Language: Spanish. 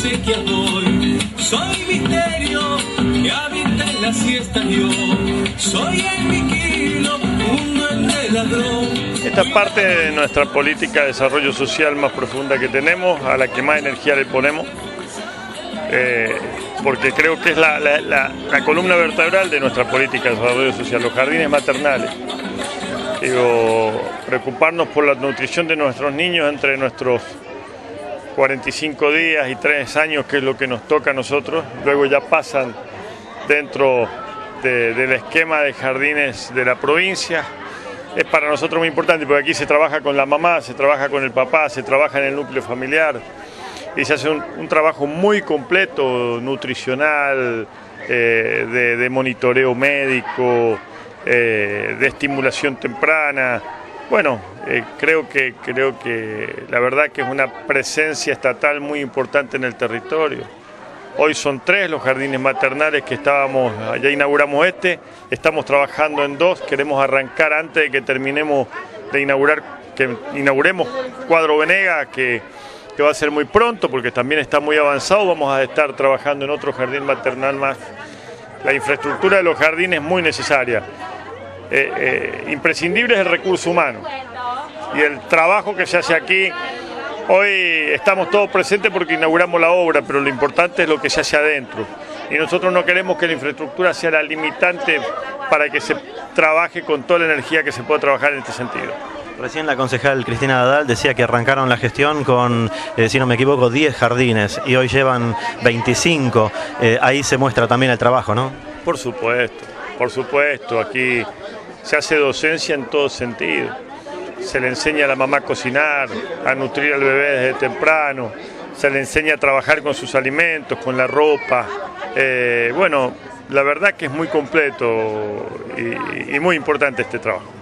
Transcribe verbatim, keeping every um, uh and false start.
obsequiador. Soy misterio que habita en la siesta yo. Soy el viquilo, un duende ladrón. Esta es parte de nuestra política de desarrollo social más profunda que tenemos, a la que más energía le ponemos, eh, porque creo que es la, la, la, la columna vertebral de nuestra política de desarrollo social, los jardines maternales. Digo, preocuparnos por la nutrición de nuestros niños entre nuestros cuarenta y cinco días y tres años, que es lo que nos toca a nosotros, luego ya pasan dentro de, del esquema de jardines de la provincia. Es para nosotros muy importante porque aquí se trabaja con la mamá, se trabaja con el papá, se trabaja en el núcleo familiar y se hace un, un trabajo muy completo, nutricional, eh, de, de monitoreo médico, eh, de estimulación temprana. Bueno, eh, creo que, creo que la verdad que es una presencia estatal muy importante en el territorio. Hoy son tres los jardines maternales que estábamos, ya inauguramos este, estamos trabajando en dos, queremos arrancar antes de que terminemos de inaugurar, que inauguremos Cuadro Venegas, que, que va a ser muy pronto porque también está muy avanzado, vamos a estar trabajando en otro jardín maternal más. La infraestructura de los jardines es muy necesaria. Eh, eh, imprescindible es el recurso humano y el trabajo que se hace aquí. Hoy estamos todos presentes porque inauguramos la obra, pero lo importante es lo que se hace adentro. Y nosotros no queremos que la infraestructura sea la limitante para que se trabaje con toda la energía que se pueda trabajar en este sentido. Recién la concejal Cristina Nadal decía que arrancaron la gestión con, eh, si no me equivoco, diez jardines y hoy llevan veinticinco. Eh, ahí se muestra también el trabajo, ¿no? Por supuesto, por supuesto. Aquí se hace docencia en todo sentido. Se le enseña a la mamá a cocinar, a nutrir al bebé desde temprano, se le enseña a trabajar con sus alimentos, con la ropa. Eh, bueno, la verdad que es muy completo y, y muy importante este trabajo.